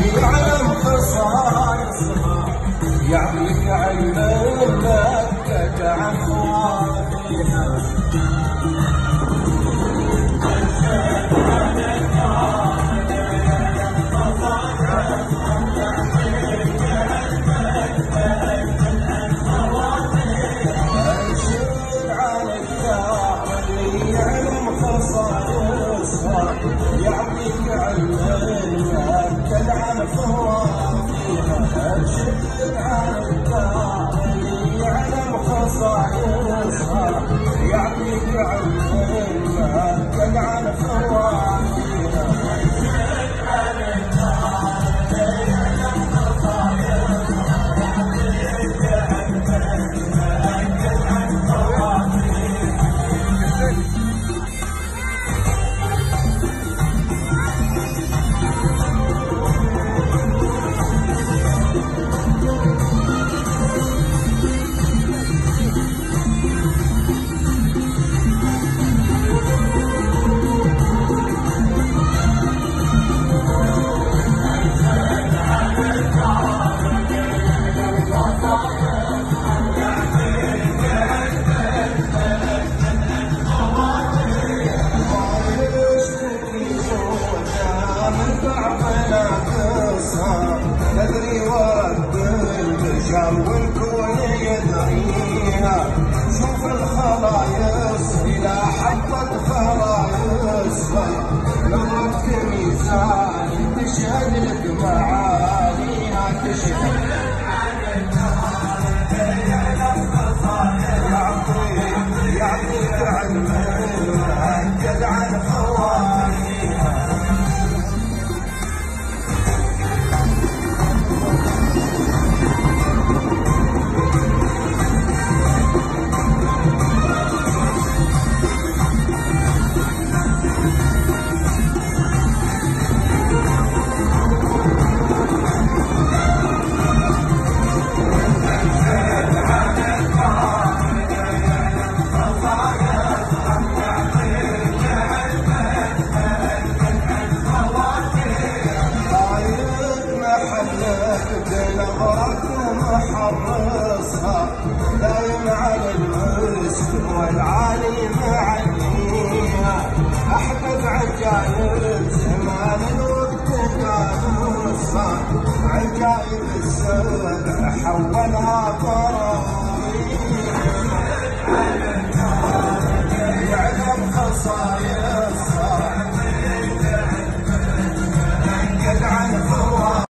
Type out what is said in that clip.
يعلم خصائصها يعطيك علمك تجعل خواتيها. يعطيك علمك تلعن خواتيها. الشكر على الدار اللي يعلم خصائصها يعطيك علمك تلعن خواتيها. تدري ورد الرجال والكون يدعيها. شوف الخلايص إلى حطت فرايصها نظرة ميزان تشهد لك معانيها. تشهد يعطيك علمك تجعل خواتيها. نظرة محرصها دايم على المسك والعالي معليها. أحفظ عجائب زمان الوقت كان نصها عجائب السبع حولها فرح.